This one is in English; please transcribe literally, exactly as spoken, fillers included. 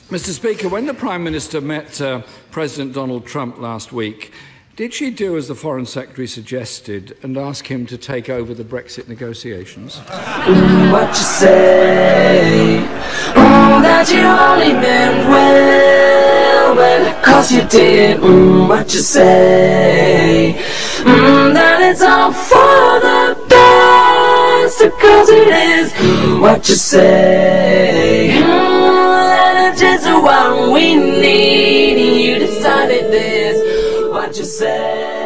Mister Speaker, when the Prime Minister met uh, President Donald Trump last week, did she do as the Foreign Secretary suggested and ask him to take over the Brexit negotiations? Mm, what you say? Mm, that you only meant well, well, cause you did. Mm, what you say? Mm, that it's all for the best, cause it is. Mm, what you say? Mm, that it's just what we need, and you decided this. What you say?